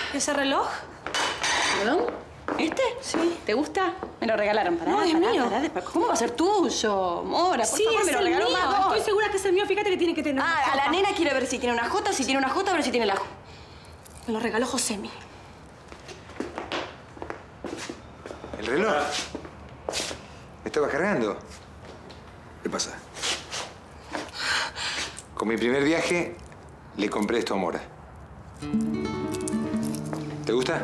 ¿Ese reloj? ¿Perdón? ¿Este? Sí. ¿Te gusta? Me lo regalaron. No, es mío. ¿Cómo va a ser tuyo, Mora? Por favor, me lo regaló mío. Margot. Estoy segura que es el mío. Fíjate que tiene que tener una a la nena quiere ver si tiene una J. Si tiene una J, a ver si tiene la J. Me lo regaló Josemi. ¿El reloj? ¿Me estaba cargando? ¿Qué pasa? Con mi primer viaje, le compré esto a Mora. ¿Te gusta?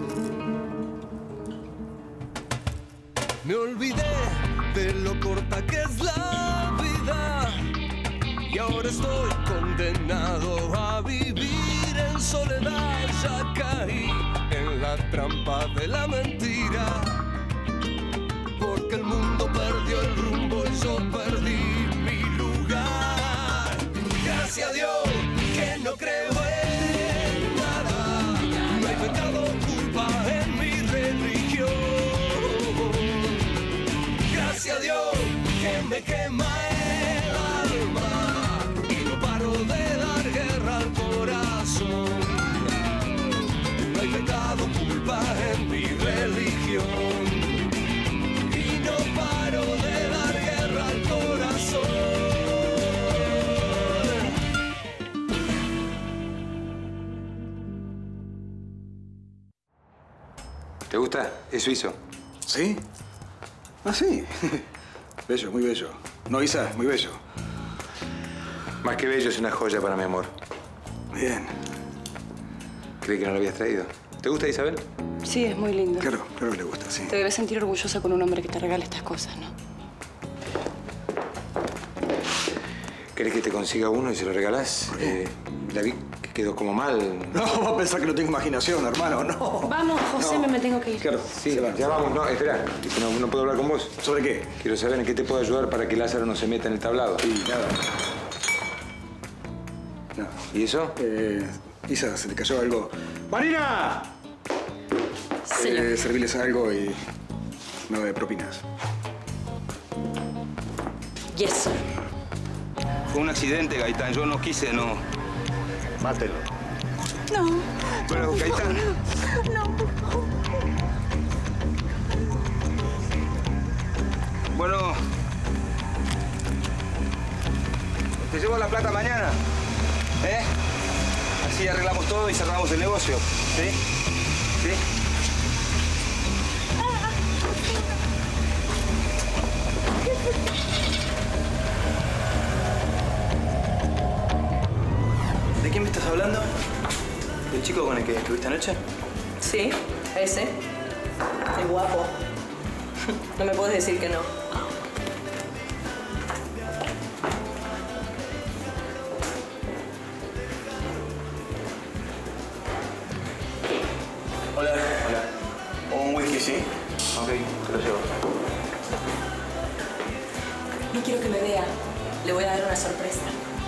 Me olvidé de lo corta que es la vida y ahora estoy condenado a vivir en soledad. Ya caí en la trampa de la mentira porque el mundo perdió el rumbo y yo perdí mi lugar. Gracias a Dios que no creo en nada, no hay pecado o culpa en mi religión. Gracias a Dios que me quema el alma y no paro de dar guerra al corazón. No hay pecado o culpa en mi religión y no paro de dar guerra al corazón. ¿Te gusta? Es suizo. ¿Sí? Ah, sí. Bello, muy bello. ¿No, Isa? Muy bello. Más que bello, es una joya para mi amor. Bien. Creí que no lo habías traído. ¿Te gusta, Isabel? Sí, es muy lindo. Claro, claro que le gusta, sí. Te debes sentir orgullosa con un hombre que te regala estas cosas, ¿no? ¿Querés que te consiga uno y se lo regalás? La vi que quedó como mal. No, va a pensar que no tengo imaginación, hermano, no. Vamos, José, No. me tengo que ir. Claro, Sí, ya vamos. No, espera. No puedo hablar con vos. ¿Sobre qué? Quiero saber en qué te puedo ayudar para que Lázaro no se meta en el tablado. Sí, nada. No. ¿Y eso? Isa, se te cayó algo. ¡Marina! Señor. Serviles algo y no me propinas. Yes, sir. Fue un accidente, Gaitán. Yo no quise, no. Mátelo. No. Bueno, Gaitán. No, por favor. Bueno. Te llevo la plata mañana. ¿Eh? Así arreglamos todo y cerramos el negocio. ¿Sí? ¿Sí? ¿De quién me estás hablando? ¿Del chico con el que estuviste anoche? Sí, ese. El guapo. No me puedes decir que no. Hola. Hola. Un whisky, ¿sí? Ok, te lo llevo. No quiero que me vea. Le voy a dar una sorpresa.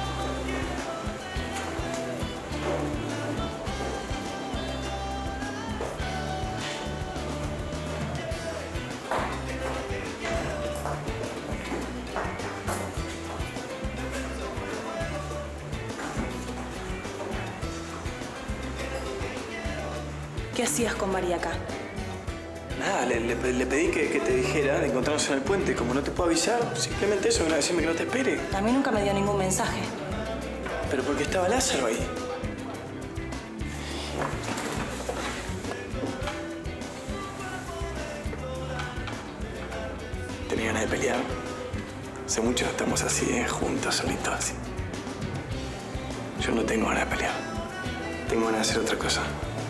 ¿Qué hacías con María acá? Nada, le pedí que te dijera de encontrarnos en el puente. Como no te puedo avisar, simplemente eso, decirme que no te espere. A mí nunca me dio ningún mensaje. Pero porque estaba Lázaro ahí. Tenía ganas de pelear. Hace mucho estamos así, juntos, solitos, así. Yo no tengo ganas de pelear. Tengo ganas de hacer otra cosa.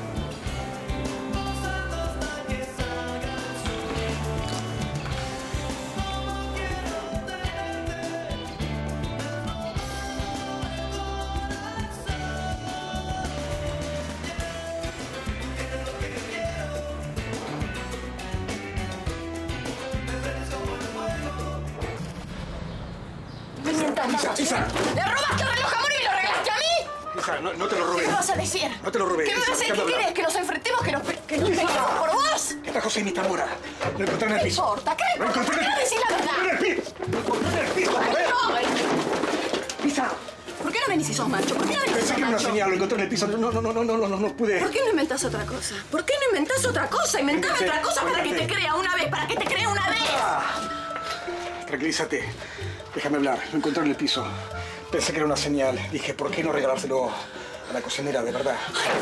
Isa. ¡Le robaste el reloj a Mori y me lo regalaste a mí! Isa, no te lo robé. ¿Qué me vas a decir? No te lo robé. ¿Qué me vas a decir? ¿Qué querés? ¿Que nos enfrentemos? ¿Que nos peleemos por vos? Está José mi Tamora. Lo encontré en el ¿Qué piso. importa? ¿Qué Lo importa? encontré ¿Por qué no decís la verdad? Lo encontré en el piso. Lo encontré en el piso. No, Isa. ¿por qué no no venís si sos macho? ¿Por qué no venís si Pensé sos que era una macho? señal, lo encontré en el piso. No pude. ¿Por qué no inventás otra cosa? ¿Por qué no inventás otra cosa? Inventame otra cosa para que te crea una vez, para que te crea una vez. Tranquilízate. Déjame hablar. Lo encontré en el piso. Pensé que era una señal. Dije, ¿por qué no regalárselo a la cocinera, de verdad?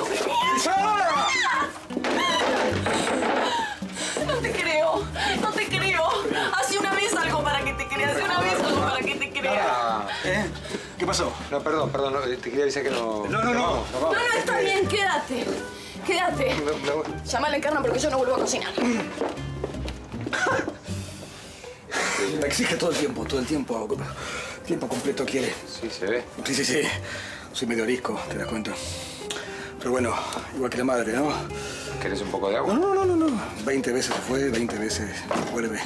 No te creo. No te creo. Hace una vez algo para que te crea. Hace una vez algo para que te crea. ¿Eh? ¿Qué pasó? No, perdón, no, te quería avisar que no... No. No, está bien. Quédate. Quédate. Llama a la encarna porque yo no vuelvo a cocinar. Me exige todo el tiempo. Tiempo completo quiere. Sí, se ve. Sí. Soy medio arisco, te das cuenta. Pero bueno, igual que la madre, ¿no? ¿Querés un poco de agua? No. 20 veces se fue, 20 veces vuelve.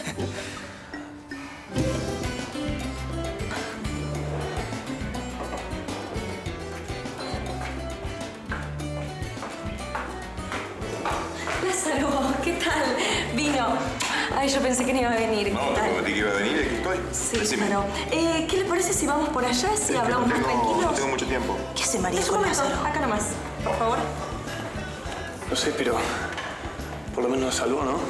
Lázaro, ¿qué tal? Vino. Ay, yo pensé que no iba a venir. No, te prometí que iba a venir y aquí estoy. Sí, Decime. claro. ¿Qué le parece si vamos por allá? Si hablamos más tranquilos. No tengo mucho tiempo. ¿Qué hace María con Lázaro? Acá nomás, por favor. No sé, pero por lo menos nos salvó, ¿no?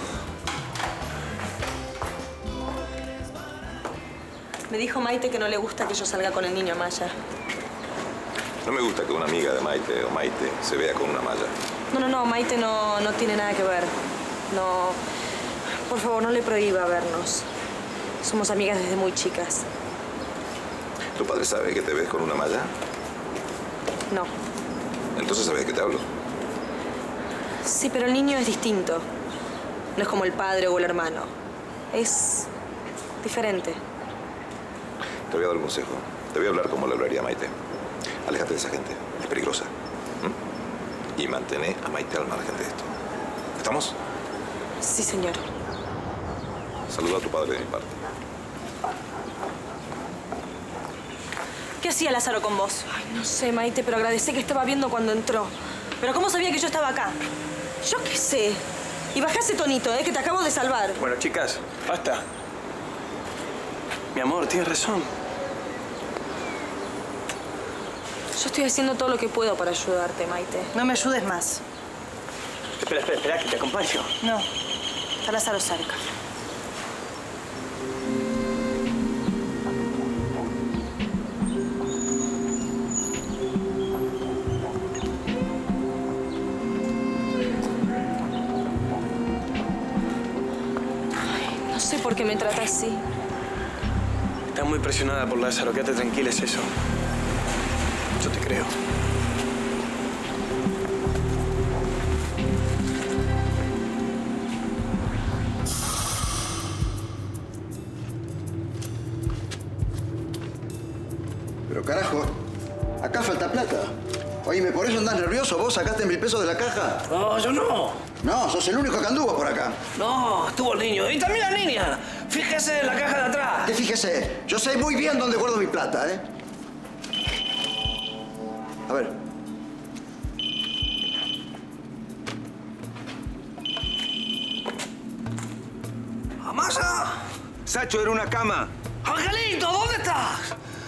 Me dijo Maite que no le gusta que yo salga con el niño Maya. No me gusta que una amiga de Maite o Maite se vea con una malla. No, Maite no tiene nada que ver. No, por favor, no le prohíba vernos. Somos amigas desde muy chicas. ¿Tu padre sabe que te ves con una malla? No. Entonces sabes que te hablo. Sí, pero el niño es distinto. No es como el padre o el hermano. Es diferente. Te voy a dar un consejo. Te voy a hablar como le hablaría a Maite. Aléjate de esa gente. Es peligrosa. Y mantén a Maite al margen de esto. ¿Estamos? Sí, señor. Saluda a tu padre de mi parte. ¿Qué hacía Lázaro con vos? Ay, no sé, Maite, pero agradecé que estaba viendo cuando entró. ¿Pero cómo sabía que yo estaba acá? Yo qué sé. Y bajá ese tonito, que te acabo de salvar. Bueno, chicas, basta. Mi amor, tienes razón. Yo estoy haciendo todo lo que puedo para ayudarte, Maite. No me ayudes más. Espera, que te acompaño. No. Está Lázaro cerca. No sé por qué me trata así. Estás muy presionada por Lázaro. Quédate tranquila, es eso. Yo te creo. Pero carajo, acá falta plata. Oíme, ¿por eso andás nervioso? ¿Vos sacaste 1000 pesos de la caja? No, yo no. No, sos el único que anduvo por acá. No, estuvo el niño. Y también la niña. Fíjese en la caja de atrás. ¿Qué fíjese? Yo sé muy bien dónde guardo mi plata, ¿eh? A ver. ¡Amasa! Sacho, era una cama. ¡Angelito, ¿dónde estás?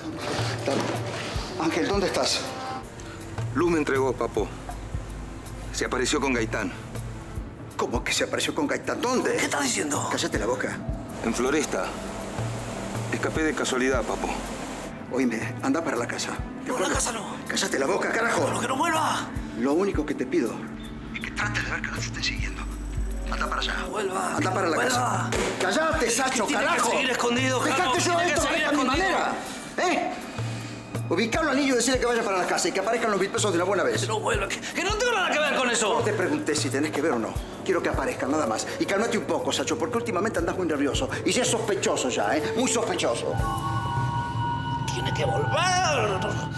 Ángel, ¿dónde estás? Luz me entregó, papo. Se apareció con Gaitán. ¿Cómo que se apareció con Gaitán? ¿Dónde? ¿Qué estás diciendo? Cállate la boca. En Floresta. Escapé de casualidad, papo. Oíme, anda para la casa. No, la casa no. Cállate la boca, carajo. Pero que no vuelva. Lo único que te pido es que trates de ver que no te estén siguiendo. Anda para allá. Vuelva. Anda para la casa. ¡Cállate, Sacho, Tiene carajo! que seguir escondido, Dejate Carlos. yo Tiene que esto, seguir maneja mi escondido. manera. ¿Eh? Ubicarlo al niño y decirle que vaya para la casa y que aparezcan los 1000 pesos de una buena vez. Que no vuelva. Que no tengo nada que ver con eso. No te pregunté si tenés que ver o no. Quiero que aparezcan, nada más. Y cálmate un poco, Sacho, porque últimamente andás muy nervioso. Y ya es sospechoso ya, ¿eh? Muy sospechoso. Tiene que volver.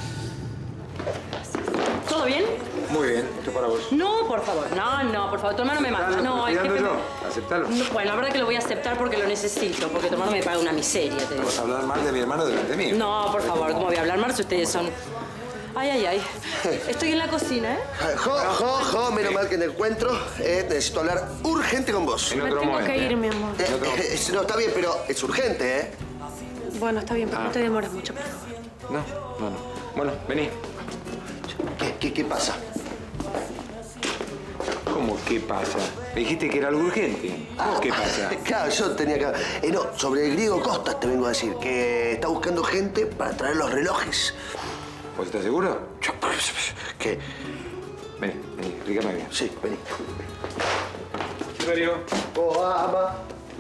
¿Todo bien? Muy bien, esto para vos. No, por favor. No, por favor. Tu hermano me mata. No, el jefe... yo. Aceptalo. No, bueno, la verdad que lo voy a aceptar porque lo necesito. Porque tu hermano me paga una miseria, te digo. ¿Vas a hablar mal de mi hermano delante mío? No, por favor. ¿Cómo voy a hablar mal si ustedes son...? Ay. Estoy en la cocina, ¿eh? Menos mal que te encuentro. Necesito hablar urgente con vos. En Me otro tengo momento. que ir, mi amor. No, está bien, pero es urgente, ¿eh? Bueno, está bien, pero no te demores mucho, por favor. No. Bueno, vení. ¿Qué pasa? ¿Cómo qué pasa? Me dijiste que era algo urgente. ¿Cómo qué pasa? Claro, yo tenía que... no, sobre el griego Costas te vengo a decir que está buscando gente para traer los relojes. ¿Vos estás seguro? ¿Qué? Vení, explícame bien. Sí, vení. Silverio. Oh, ama.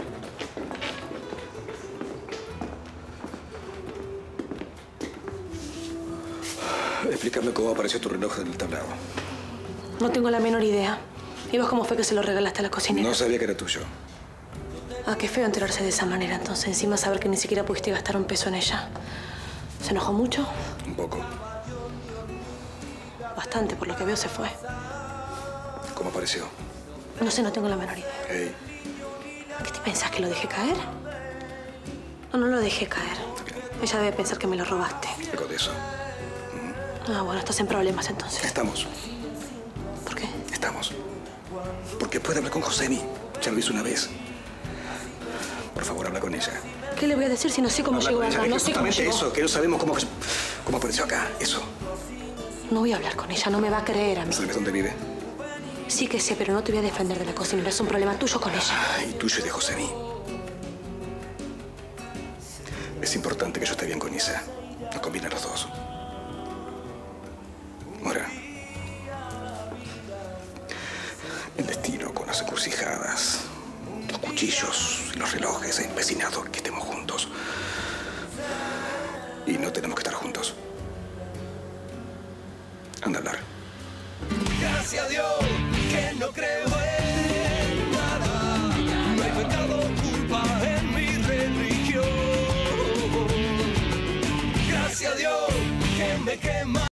Explícame cómo apareció tu reloj en el tablado. No tengo la menor idea. ¿Y vos cómo fue que se lo regalaste a la cocinera? No sabía que era tuyo. Ah, qué feo enterarse de esa manera. Entonces, encima saber que ni siquiera pudiste gastar un peso en ella. ¿Se enojó mucho? Un poco. Bastante, por lo que veo se fue. ¿Cómo apareció? No sé, no tengo la menor idea. Hey. ¿Qué te pensás, que lo dejé caer? No, no lo dejé caer. Ella debe pensar que me lo robaste. Algo de eso. Ah, bueno, estás en problemas entonces. Estamos. ¿Por qué? Estamos. Porque puede hablar con Josemi. Ya lo hizo una vez. Por favor, habla con ella. ¿Qué le voy a decir si no sé cómo llegó acá? No sé cómo llegó. Eso, que no sabemos cómo apareció acá. Eso. No voy a hablar con ella, no me va a creer a mí. ¿Sabes dónde vive? Sí que sé, pero no te voy a defender de la cocinera. Es un problema tuyo con ella. Y tuyo y de Josemi. Es importante que yo esté bien con Isa. Nos conviene a los dos. Mora. El destino con las encrucijadas, los cuchillos y los relojes ha empecinado que estemos juntos. Y no tenemos que estar juntos. Anda a hablar. Gracias a Dios que no creo en nada. No hay pecado, culpa en mi religión. Gracias a Dios que me quema.